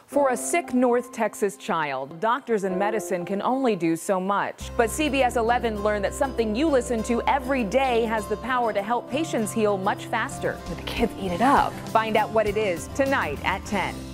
For a sick North Texas child, doctors and medicine can only do so much. But CBS 11 learned that something you listen to every day has the power to help patients heal much faster. But the kids eat it up. Find out what it is tonight at 10.